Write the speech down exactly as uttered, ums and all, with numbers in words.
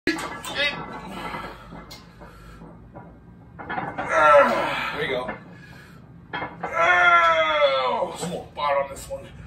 There you go. Oh, some more bar on this one.